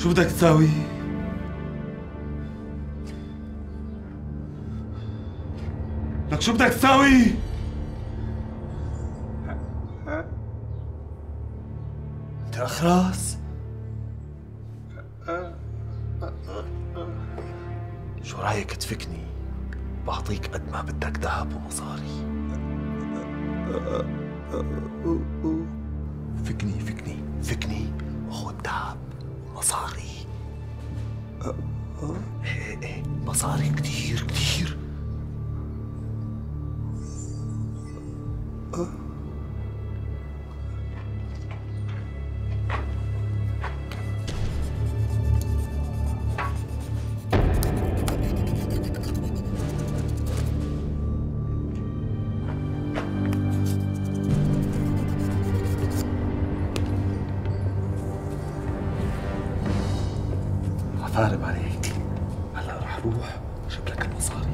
شو بدك تساوي؟ لك شو بدك تساوي؟ انت اخرس؟ شو رايك تفكني؟ بعطيك قد ما بدك ذهب ومصاري. فكني فكني فكني وخذ ذهب ومصاري. ايه مصاري كتير كتير. عفارم عليك. هلا رح روح جيب لك المصاري.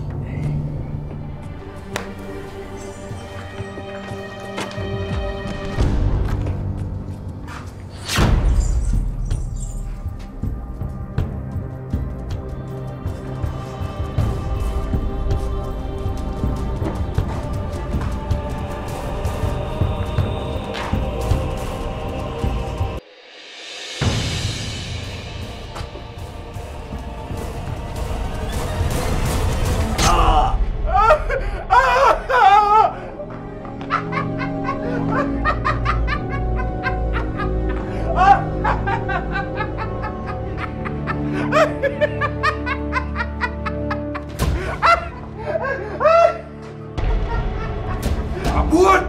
عبود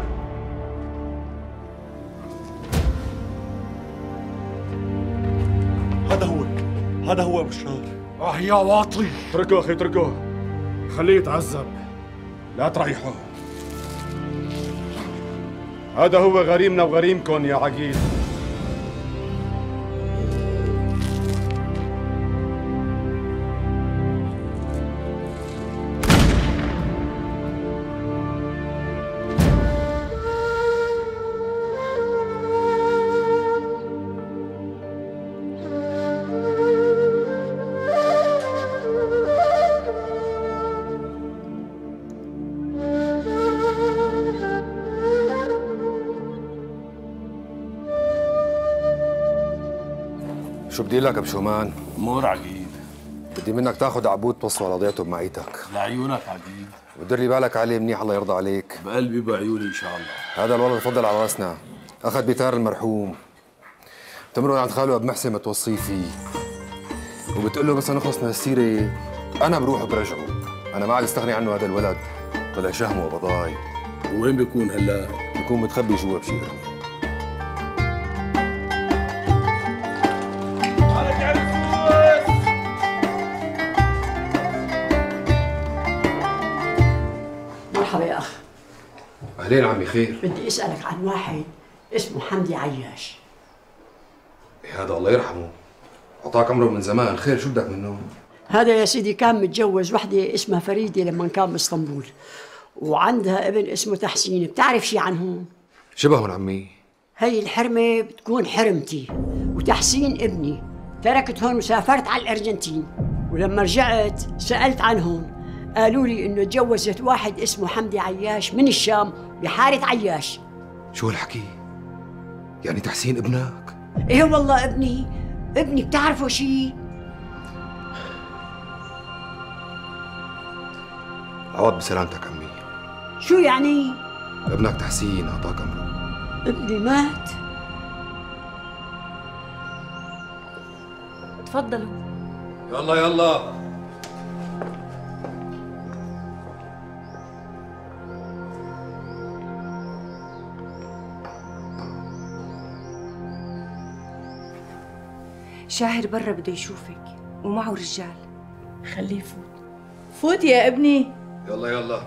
هذا هو بشار. يا واطي، اتركه اخي اتركه، خليه يتعذب، لا تريحه. هذا هو غريمنا وغريمكم يا عقيل. شو بدي لك بشومان؟ امور عقيد. بدي منك تاخذ عبود توصله على ضيعته بمعيتك. لعيونك عقيد. ودير لي بالك عليه منيح الله يرضى عليك. بقلبي بعيوني ان شاء الله. هذا الولد تفضل على راسنا، اخذ بتار المرحوم. بتمرق عند خاله ابو محسن متوصيه فيه. وبتقول له بس نخلص من السيره انا بروح برجعه، انا ما عاد استغني عنه هذا الولد، طلع شهم وبضاي. وين بيكون هلا؟ بيكون متخبي جوا بشير. مرحبا يا أخ. أهلين عمي، خير؟ بدي أسألك عن واحد اسمه حمدي عياش. هذا الله يرحمه، أعطاك عمره من زمان، خير شو بدك منه؟ هذا يا سيدي كان متجوز وحدة اسمها فريدة لما كان باسطنبول، وعندها ابن اسمه تحسين. بتعرف شي عنهم؟ شبههم عمي. هي الحرمة بتكون حرمتي، وتحسين ابني. تركت هون وسافرت على الأرجنتين، ولما رجعت سألت عنهم، قالوا لي إنه تجوزت واحد اسمه حمدي عياش من الشام بحارة عياش. شو هالحكي؟ يعني تحسين ابنك؟ إيه والله ابني بتعرفوا شي؟ عوض بسلامتك عمي. شو يعني؟ ابنك تحسين أعطاك عمره. ابني مات؟ تفضلوا. يلا يلا. شاهر برا بده يشوفك ومعه رجال. خليه يفوت. فوت يا ابني. يلا يلا.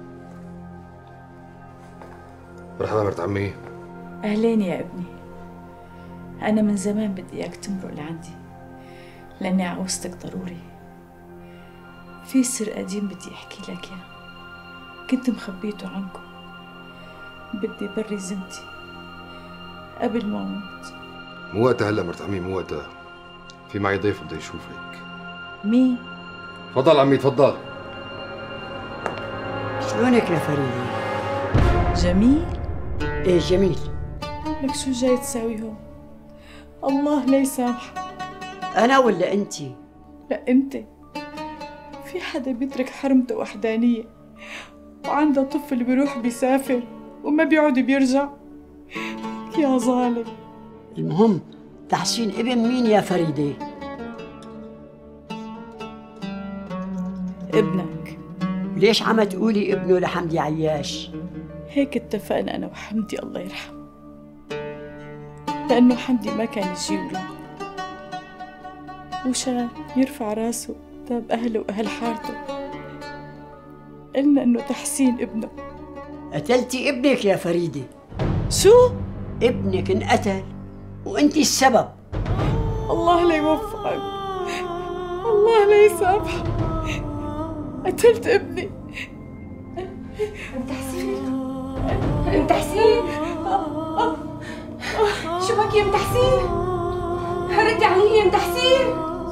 مرحبا مرت عمي. أهلين يا ابني. أنا من زمان بدي إياك تمرق لعندي لأني عاوزتك ضروري. في سر قديم بدي أحكي لك إياه، كنت مخبيته عنكم. بدي بري زنتي قبل ما أموت. مو وقتها هلا مرت عمي، مو وقتها. في في معي ضيف بده يشوفك. مين؟ تفضل عمي تفضل. شلونك يا فريدة؟ جميل؟ ايه جميل. لك شو جاي تساوي هون؟ الله لا يسامحك. انا ولا انتي؟ لا انت. في حدا بيترك حرمته وحدانية وعنده طفل بيروح بيسافر وما بيعود بيرجع؟ يا ظالم. المهم تحسين ابن مين يا فريدة؟ ابنك. ليش عم تقولي ابنه لحمدي عياش؟ هيك اتفقنا أنا وحمدي الله يرحمه، لأنه حمدي ما كان يجي ولاد، وشان يرفع راسه قدام أهله وأهل حارته قلنا إنه تحسين ابنه. قتلتي ابنك يا فريدة. شو؟ ابنك انقتل وانتي السبب. الله لا يوفقك، الله لا يسامحك. قتلت ابني. ام تحسين، ام تحسين، شو بك يا ام تحسين؟ ردي علي يا ام تحسين.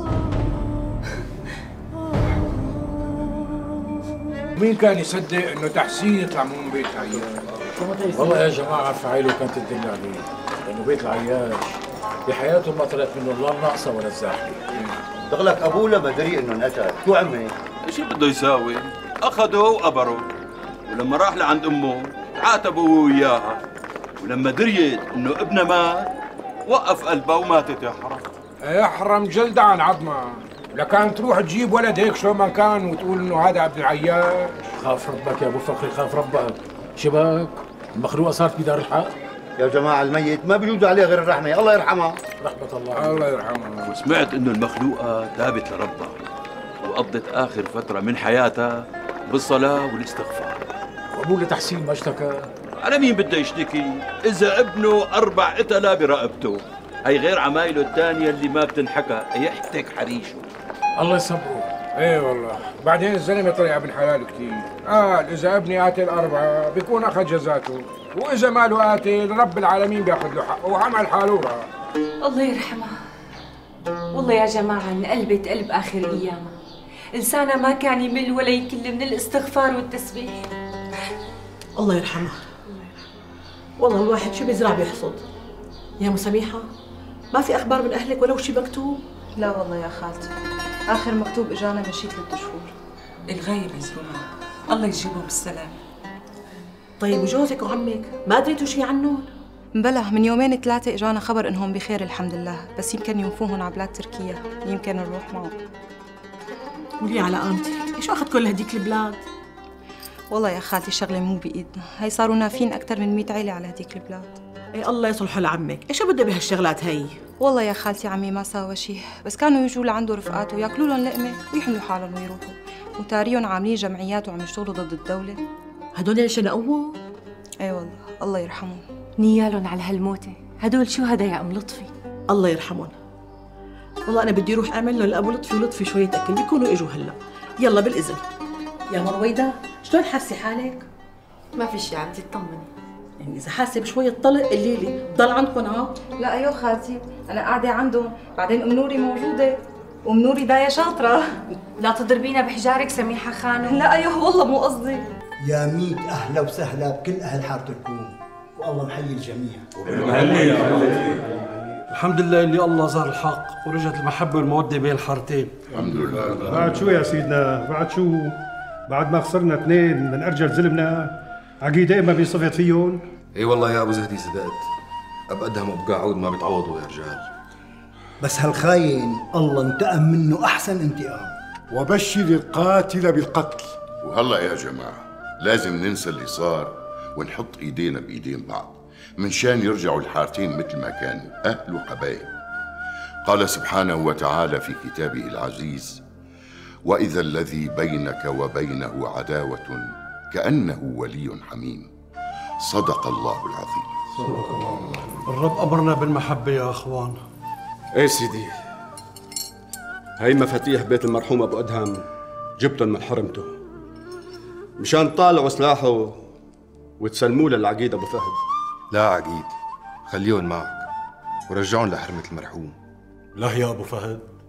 مين كان يصدق انه تحسين يطلع من بيت العياش؟ والله يا جماعه فعيله كانت الدنيا عليه، لانه بيت العياش بحياته ما طلعت منه الله الناقصه ولا الزاحمه. دغلك ابوه لما دري انه انقتل، شو عمل؟ شو بده يساوي؟ اخذوه وقبروه، ولما راح لعند امه عاتبوا هو وياها، ولما دريت انه ابنها مات وقف قلبها وماتت يا حرام. يحرم جلدها عن عظمه، لكان تروح تجيب ولد هيك شو ما كان وتقول انه هذا عبد العياش. خاف ربك يا ابو فخري، خاف ربك. شبك المخلوقه صارت بدار الحق. يا جماعه الميت ما بيجوز عليه غير الرحمه، الله يرحمها. رحمه الله. الله يرحمها. وسمعت انه المخلوقه تابت لربها وقضت اخر فتره من حياتها بالصلاه والاستغفار. وابوه لتحسين ما اشتكى؟ على مين بده يشتكي اذا ابنه 4 قتلة برقبته؟ هي غير عمايله الثانيه اللي ما بتنحكى، يحتك حريشه. الله يصبره. ايه والله، بعدين الزلمه طلع ابن حلال كثير. اذا ابني قاتل 4 بيكون اخذ جزاته، واذا ماله قاتل رب العالمين بياخذ له حقه وعمل حاله راح. الله يرحمها. والله يا جماعه انقلبت قلب اخر ايامها، لسانها ما كان يمل ولا يكل من الاستغفار والتسبيح. الله يرحمها. والله الواحد شو بيزرع بيحصد. يا مساميحة، ما في أخبار من أهلك ولو شي مكتوب؟ لا والله يا خالتي، آخر مكتوب إجانا من شي 3 شهور. الغيب يا زلمة، الله يجيبهم بالسلام. طيب وجوزك وعمك ما دريتوا شي عنهم؟ بلا من 2 3 إجانا خبر إنهم بخير الحمد لله، بس يمكن ينفوهم على بلاد تركيا، يمكن نروح معهم. قولي على قامتك، شو أخذ كل هديك البلاد؟ والله يا خالتي الشغلة مو بإيدنا، هي صاروا نافين أكثر من 100 عيلة على هديك البلاد. اي الله يصلحه لعمك، ايش بده بهالشغلات هي؟ والله يا خالتي عمي ما ساوى شيء، بس كانوا يجوا لعنده رفقاته وياكلوا لهم لقمة ويحملوا حالهم ويروحوا، وتاريهم عاملين جمعيات وعم يشتغلوا ضد الدولة. هدول اللي شنقوهم؟ اي والله الله يرحمهم. نيالهم على هالموتة، هدول شو هدا يا ام لطفي؟ الله يرحمهم. والله أنا بدي أروح أعمل له لأبو لطفي ولطفي شوية أكل، بيكونوا إجوا هلا. يلا بالإذن. يا مرويدة، شلون حاسة حالك؟ ما في شي عمتي اطمني. يعني إذا حاسة بشوية طلق قولي لي، ضل عندكم ها؟ لا أيوه خالتي، أنا قاعدة عندهم، بعدين أم نوري موجودة، وأم نوري داية شاطرة. لا تضربينا بحجارك سميحة خانم. لا أيوه والله مو قصدي. يا 100 أهلا وسهلا بكل أهل حارة الكوم، والله محيي الجميع. الحمد لله اللي الله ظهر الحق ورجعت المحبة والمودة بين الحارتين. الحمد لله. بعد شو يا سيدنا؟ بعد شو؟ بعد ما خسرنا 2 من أرجل زلمنا عقيدة ما بينصفط فيهم؟ اي والله يا ابو زهدي صدقت، ابقدهم وابقى عود ما بيتعوضوا يا رجال. بس هالخاين الله انتقم منه أحسن انتقام. وبشر القاتل بالقتل. وهلا يا جماعة لازم ننسى اللي صار ونحط ايدينا بايدين بعض منشان يرجعوا الحارتين مثل ما كانوا اهل وحبايب. قال سبحانه وتعالى في كتابه العزيز: وإذا الذي بينك وبينه عداوة كأنه ولي حميم. صدق الله العظيم. صدق الله. الرب أمرنا بالمحبة يا أخوان. ايه سيدي، هي مفاتيح بيت المرحوم أبو أدهم جبتن من حرمته مشان طالعوا سلاحه وتسلموه للعقيد أبو فهد. لا عقيد، خليهم معك ورجعهم لحرمة المرحوم. لا يا أبو فهد،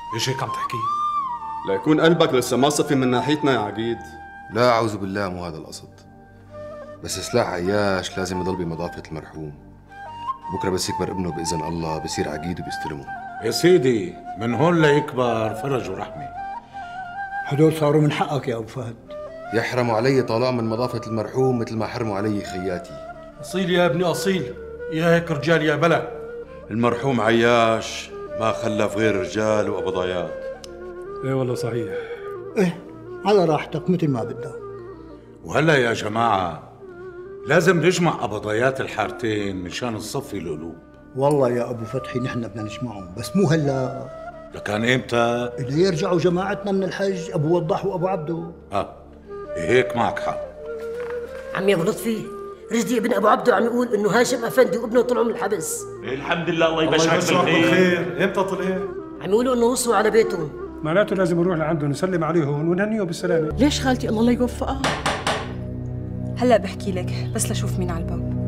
ليش هيك عم تحكي؟ ليكون قلبك لسه ما صفي من ناحيتنا يا عقيد. لا أعوذ بالله، مو هذا القصد. بس سلاح عياش لازم يضل بمضافة المرحوم. بكره بس يكبر ابنه بإذن الله بصير عقيد وبيستلمه. يا سيدي من هون ليكبر فرج ورحمة. هدول صاروا من حقك يا أبو فهد. يحرموا علي طلاق من مضافة المرحوم مثل ما حرموا علي خياتي. أصيل يا ابني أصيل، يا هيك رجال يا بلا. المرحوم عياش ما خلف غير رجال وقبضايات. ايه والله صحيح. إيه على راحتك مثل ما بدك. وهلا يا جماعة لازم نجمع قبضايات الحارتين مشان نصفي القلوب. والله يا أبو فتحي نحن بدنا نجمعهم، بس مو هلا. لكان إمتى؟ إذا يرجعوا جماعتنا من الحج أبو وضاح وأبو عبده. هيك معك حق. عمي ابو لطفي، رشدي ابن ابو عبده عم يقول انه هاشم افندي وابنه طلعوا من الحبس. الحمد لله، الله يبشرك بالخير. امتى طلع؟ عم يقولوا انه وصلوا على بيتهم. معناته لازم نروح لعندهم نسلم عليهم ونهنيه بالسلامه. ليش خالتي الله لا يوفقها؟ هلا بحكي لك، بس لشوف مين على الباب.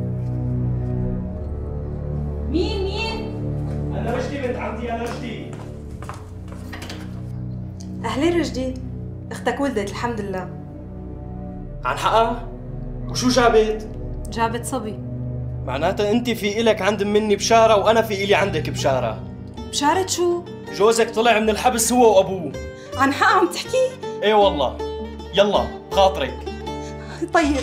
مين؟ أنا رشدي بنت عمتي، أنا رشدي. أهلين رشدي، أختك ولدت الحمد لله. عن حقها؟ وشو جابت؟ جابت صبي. معناتها أنت في إلك عند مني بشارة وأنا في إلي عندك بشارة. بشارة شو؟ جوزك طلع من الحبس هو وأبوه. عن حق عم تحكي؟ إيه والله. يلا بخاطرك. طيب.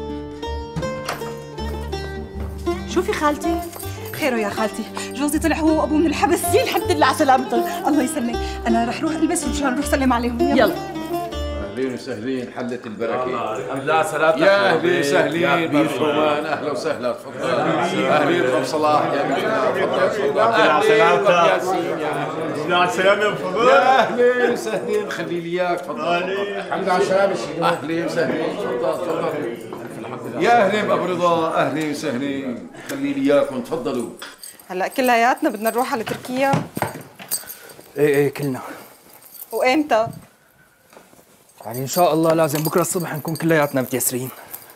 شو في خالتي؟ خيره يا خالتي، جوزي طلع هو وابوه من الحبس. الحمد لله على سلامته، الله يسلمك. انا رح روح البس مشان نروح سلم عليهم. يلا. اهلين وسهلين، حلت البركه. الحمد لله سلامتك يا اهلين وسهلين مرحومان، اهلا وسهلا، تفضل. اهلين ابو صلاح يا تفضل. على سلامتك. على السلامه بفضل. يا اهلين وسهلين، خلي لي اياك تفضل. الحمد لله على السلامه. اهلين وسهلين، تفضل. يا اهلين بابو رضا، اهلين وسهلين، خلي لي اياكم تفضلوا. هلا كلياتنا بدنا نروح على تركيا. ايه كلنا. وامتى؟ يعني ان شاء الله لازم بكره الصبح نكون كلياتنا متيسرين.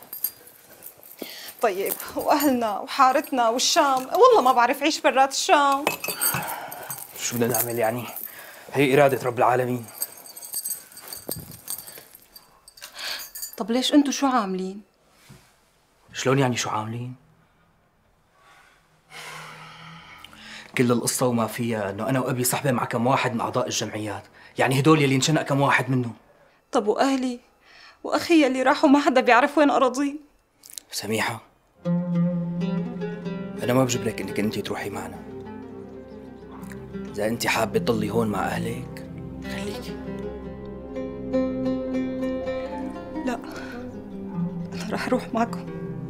طيب واهلنا وحارتنا والشام، والله ما بعرف عيش برات الشام. شو بدنا نعمل يعني؟ هي إرادة رب العالمين. طب ليش انتو شو عاملين؟ شلون يعني شو عاملين؟ كل القصة وما فيها انه انا وابي صحبة مع كم واحد من اعضاء الجمعيات، يعني هدول يلي انشنق كم واحد منهم. طب واهلي واخي اللي راحوا ما حدا بيعرف وين اراضيهم. سميحة، انا ما بجبرك انك انت تروحي معنا. اذا انت حابة تضلي هون مع اهلك خليكي. لا، انا رح اروح معكم.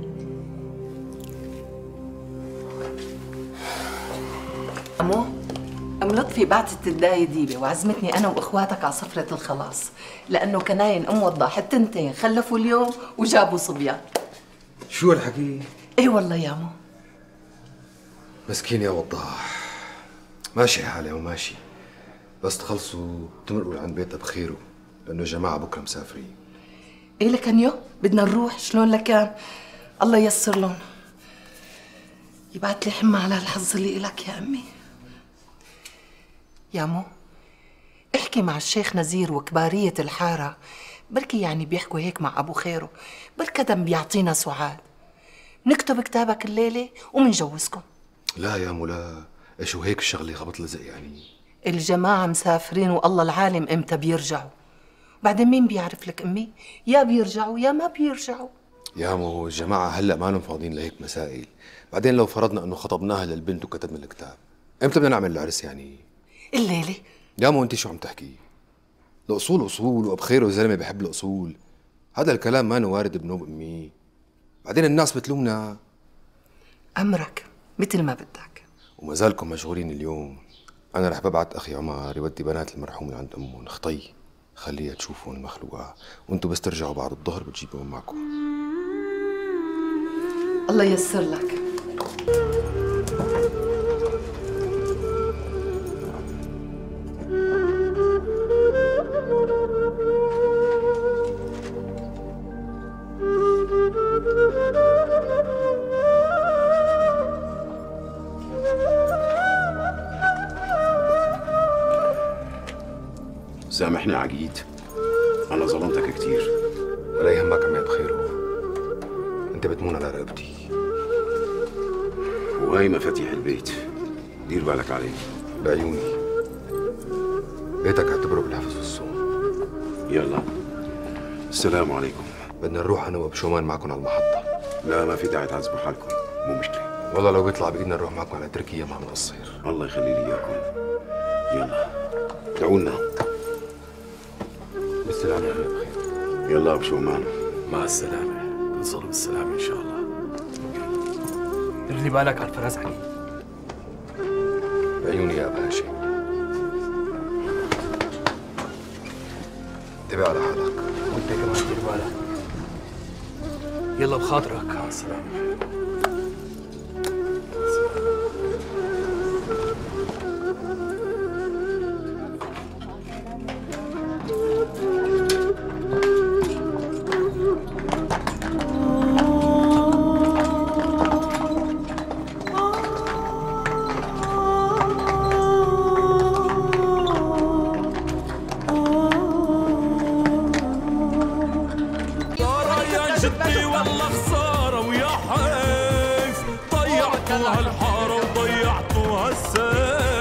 أمو أم لطفي بعتت الداية ديبة وعزمتني أنا وإخواتك على سفرة الخلاص، لأنه كناين أم وضاح التنتين خلفوا اليوم وجابوا صبيان. شو هالحكي؟ إيه والله يا أمو. مسكين يا وضاح، ماشي حالي وماشي، بس تخلصوا تمرقوا عند بيتها بخيره، لأنه جماعة بكرة مسافرين. إيه لكن يو بدنا نروح، شلون لكان؟ الله ييسر لهم. يبعت لي حمى على الحظ اللي إلك يا أمي. يا مو احكي مع الشيخ نزير وكبارية الحارة، بركي يعني بيحكوا هيك مع أبو خيره، بركدم بيعطينا سعاد. نكتب كتابك الليلة ومنجوزكم. لا يا مو لا، ايش وهيك الشغلة خبط لزق يعني. الجماعة مسافرين والله العالم امتى بيرجعوا. بعدين مين بيعرف لك أمي؟ يا بيرجعوا يا ما بيرجعوا. يا مو الجماعة هلأ ما فاضيين لهيك مسائل. بعدين لو فرضنا انه خطبناها للبنت وكتبنا الكتاب، امتى بدنا نعمل العرس يعني؟ الليلة. يا مو انت شو عم تحكي؟ الاصول اصول وبخير وزلمه بحب الاصول، هذا الكلام ما وارد بنوب امي. بعدين الناس بتلومنا. امرك مثل ما بدك. وما زالكم مشغولين اليوم. انا رح ببعت اخي عمر يودي بنات المرحوم لعند امهم خطي، خليها تشوفهم المخلوقه، وانتم بس ترجعوا بعد الظهر بتجيبوهم معكم. الله ييسر لك. سامحني عقيد، انا ظلمتك كتير. ولا يهمك عمي ابو خيرو، انت بتمون على رقبتي. وهي مفاتيح البيت، دير بالك عليه. بعيوني. بيتك اعتبره بالحفظ والصون. يلا السلام عليكم. بدنا نروح انا وبشومان معكم على المحطة. لا ما في داعي تعذبوا حالكم، مو مشكلة. والله لو بيطلع بايدنا نروح معكم على تركيا ما بنقصر. الله يخلي لي اياكم. يلا ادعوا لنا. بالسلامة يا بخير. يلا ابو شومان. مع السلامة، نوصل بالسلامة إن شاء الله. دير لي بالك على الفرس عقيد. بعيوني يا أبا هاشم. انتبه على حالك. وانت كمان دير بالك. يلا بخاطرك. مع السلامة. ضيعتوا هالحارة وضيعتوا هالسيف.